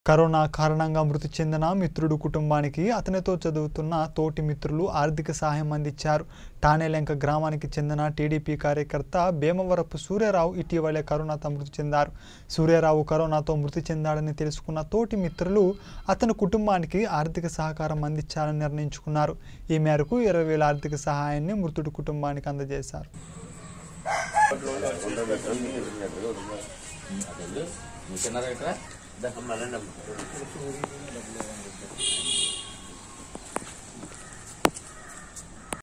Corona కారణంగా మృతి చెందిన మిత్రుడు కుటుంబానికి అతనితో చదువుతున్న తోటి మిత్రులు ఆర్థిక సహాయం అందించారు. టానేలంక గ్రామానికి చెందిన టీడీపీ కార్యకర్త భీమవరపు సూర్యారావు ఇటీవలే కరోనాతో మృతి చెందారు. సూర్యారావు కరోనాతో మృతి చెందాడని తెలుసుకున్న తోటి మిత్రులు అతని కుటుంబానికి ఆర్థిక సహకారం అందించాలని నిర్ణయించుకున్నారు. ఈ మేరకు 20,000 ఆర్థిక సహాయాన్ని మృతుడి కుటుంబానికి అందజేశారు. दा